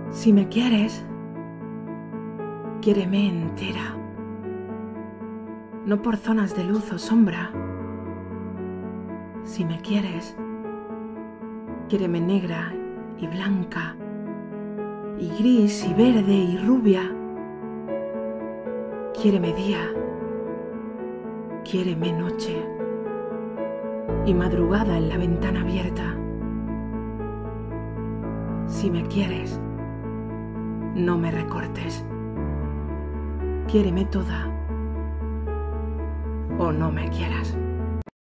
Si me quieres, quiéreme entera, no por zonas de luz o sombra. Si me quieres, quiéreme negra y blanca, y gris y verde y rubia. Quiéreme día, quiéreme noche, y madrugada en la ventana abierta. Si me quieres, no me recortes. Quiéreme toda o no me quieras.